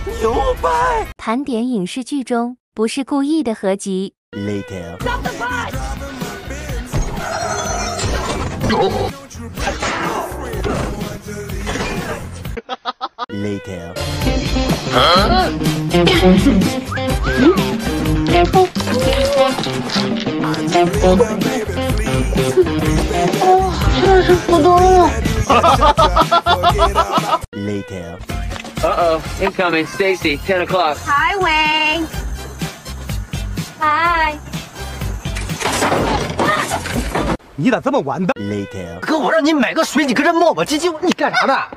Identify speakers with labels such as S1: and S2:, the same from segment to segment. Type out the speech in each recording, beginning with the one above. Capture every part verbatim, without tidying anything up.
S1: 牛掰！
S2: 盘点影视剧中不是故意的合集。
S1: Later。Later。
S3: 啊？哦，真是不动了。
S1: Later。
S4: Uh-oh, incoming, Stacy, ten o'clock.
S5: Hi, Wayne. Hi.
S6: 你咋这么完蛋
S1: ？Later。
S6: 哥，我让你买个水，你搁这磨磨唧唧，你干啥呢？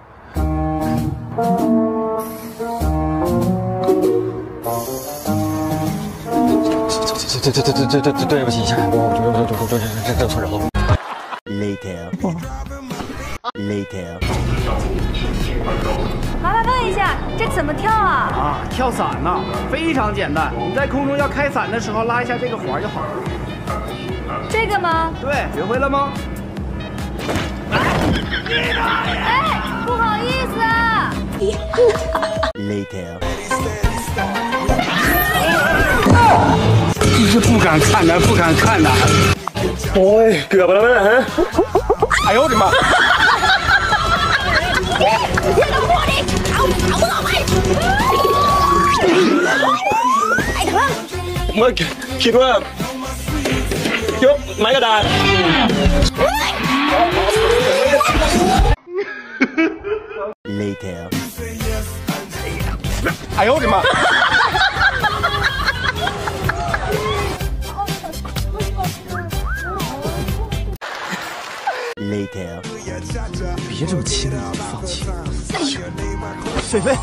S6: 对对对对对对对对不起，我我我我我这这错人了。
S1: Later。Later。
S5: 麻烦问一下，这怎么跳啊？
S7: 啊，跳伞呐，非常简单。你在空中要开伞的时候，拉一下这个环就好了。
S5: 这个吗？
S7: 对，学会了吗？
S5: 哎，不好意思啊。
S1: Later。
S7: 真是不敢看呐，不敢看呐。
S6: 哎，胳膊了没？
S7: 哎呦我的妈！
S6: 我คิดว่าคิดว่าไม้กระดาษ
S1: Later。
S7: 哎呦我的妈！
S1: Later。
S6: 别这么轻易就放弃。菲菲。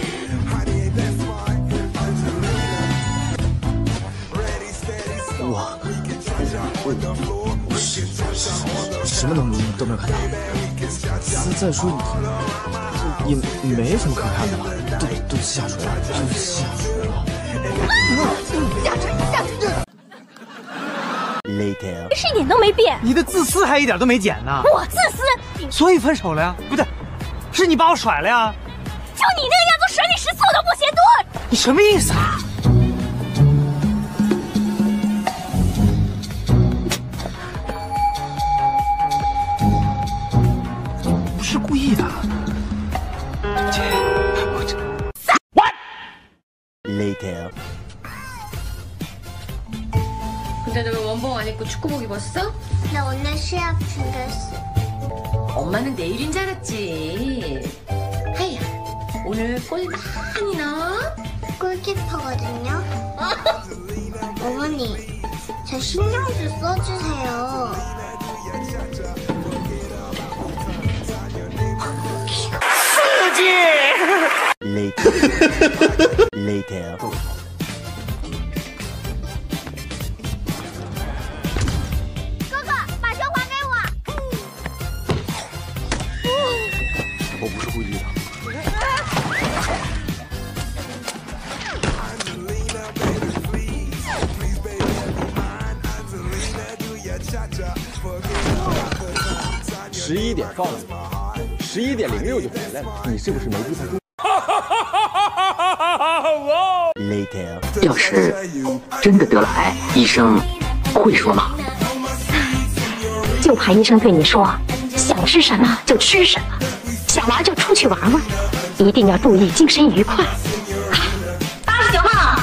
S6: 我我我什什么都都没有看到。再说也也没什么可看的了，都都下水了，都下水了。
S5: 下水下水。
S1: Later。
S5: 是一点都没变。
S6: 你的自私还一点都没减呢。
S5: 我自私，
S6: 所以分手了呀？不对，是你把我甩了呀？
S5: 就你那个样子，水里十次我都不嫌多。
S6: 你什么意思啊？不是故意的。这我这
S1: What? Later。
S8: 근데 너 왜 원봉 안 입고 축구복 입었어?
S3: 나 오늘 시합 준비했어.
S8: 엄마는 내일인 줄 알았지. 하이야, 오늘 골 많이 넣어?
S3: 골키퍼거든요. 어머니, 저 신경 좀 써주세요.
S1: Later。 Later。
S6: 我不是故意的。十一点放你，十一点零六就回来了，你是不是没地方住
S1: ？Later。
S9: 要是真的得了癌，医生会说吗？
S10: 就怕医生对你说，想吃什么就吃什么。 想玩就出去玩玩，一定要注意精神愉快。
S5: 八十九号，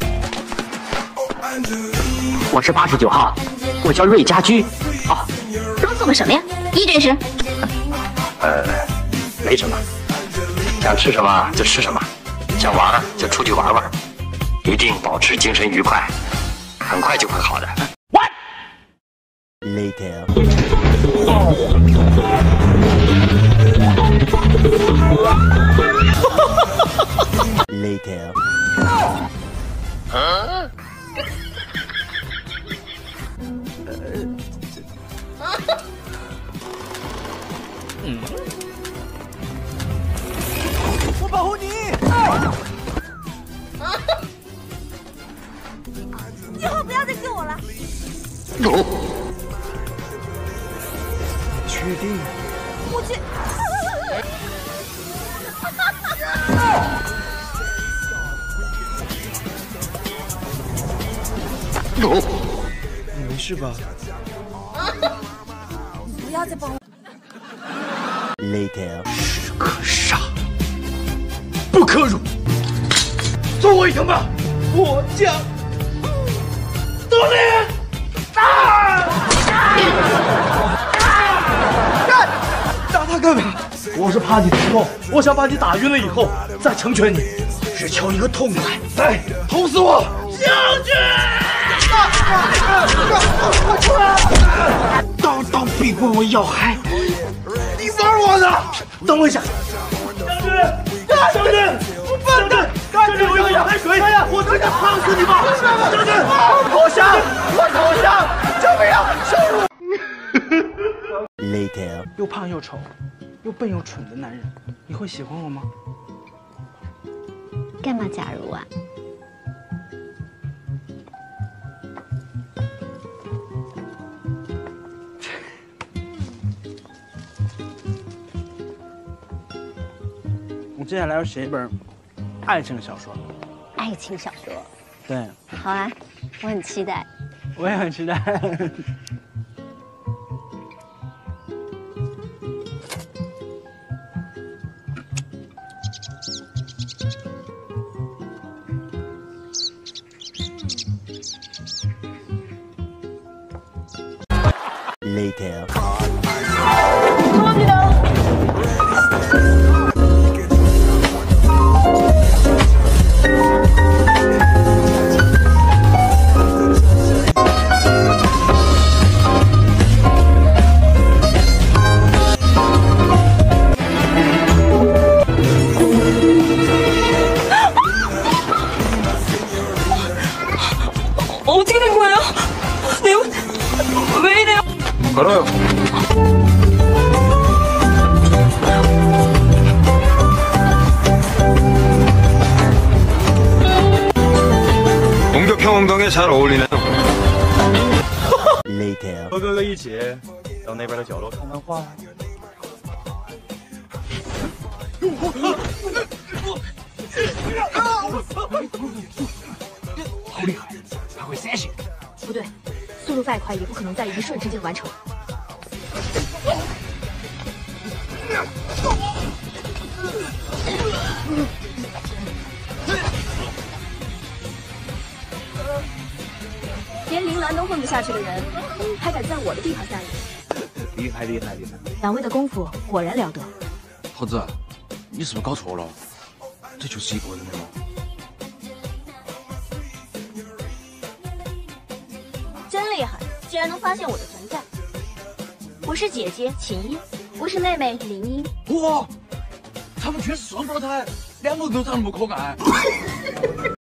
S9: 我是八十九号，我叫瑞家居。哦，
S10: 都做个什么呀？一诊室。
S9: 呃，没什么，想吃什么就吃什么，想玩就出去玩玩，一定保持精神愉快，很快就会好的。
S1: What? Later。 Later。
S9: 啊？
S6: 嗯。我保护你。
S5: 以后不要再救我了。
S9: 哦。
S6: 确定？
S5: 我去。
S6: 你没事吧？
S5: 不要再帮我。
S1: Later.
S6: 士可杀，不可辱。做我一程吧，我将夺灵。啊！干！打他干嘛？我是怕你疼痛，我想把你打晕了以后再成全你，只求一个痛快。来，捅死我！将军！刀刀逼过我要害。 你玩我呢？等我一下，将军，将军，笨蛋！这里有一个阳台水，我真想烫死你吧！将军，投降！我投降！救命啊！救我
S1: ！Later。
S7: 又胖又丑，又笨又蠢的男人，你会喜欢我吗？
S2: 干嘛假如啊？
S7: 我接下来要写一本爱情小说。
S2: 爱情小说。
S7: 对。
S2: 好啊，我很期待。
S7: 我也很期待。
S1: Later.
S5: 어떻게 된 거예요? 네, 왜 이래요?
S9: 걸어요. 공격형 엉덩이에 잘 어울리네요.
S1: Later.
S6: 和哥哥一起到那边的角落看漫画。好厉害，还会三星。
S10: 不对，速度再快也不可能在一瞬之间完成。连铃兰都混不下去的人，还敢在我的地盘撒野？
S6: 厉害厉害厉害！
S10: 两位的功夫果然了得。
S6: 猴子，你是不是搞错了？这就是一个人的吗？
S10: 真厉害，竟然能发现我的存在。我是姐姐秦音，我是妹妹林音。
S6: 哇，他们全是双胞胎，两个都长得不可爱。